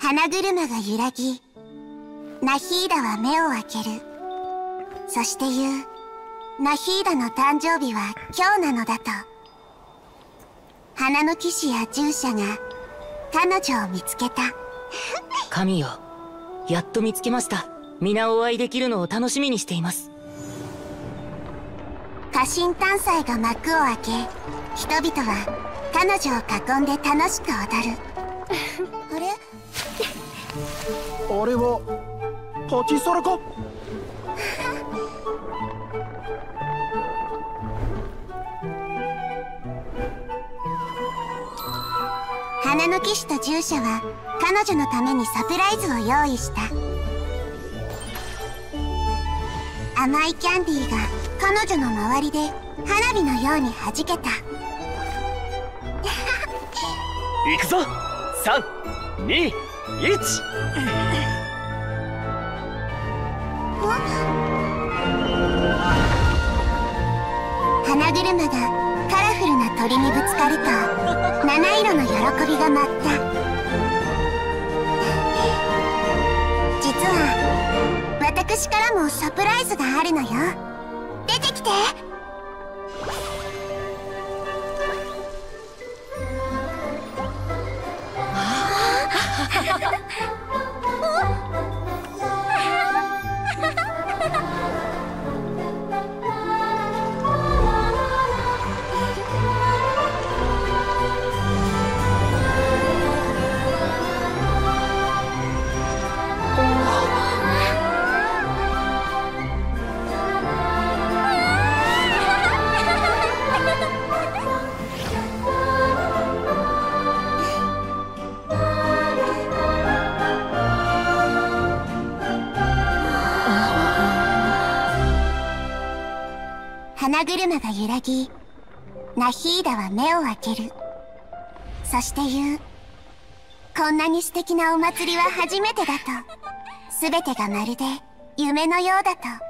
花車が揺らぎ、ナヒーダは目を開ける。そして言う。ナヒーダの誕生日は今日なのだと。花の騎士や従者が彼女を見つけた。 神よ、やっと見つけました。皆お会いできるのを楽しみにしています。 家臣誕祭が幕を開け、人々は彼女を囲んで楽しく踊る。あれ？ あれはパティサラか？ 花の騎士と従者は彼女のためにサプライズを用意した。甘いキャンディーが彼女の周りで花火のように弾けた。 行くぞ。3、2、1。 花車がカラフルな鳥にぶつかると七色の喜びが舞った。実は私からもサプライズがあるのよ。出てきて。花車が揺らぎ、ナヒーダは目を開ける。そして言う。こんなに素敵なお祭りは初めてだと。すべてがまるで夢のようだと。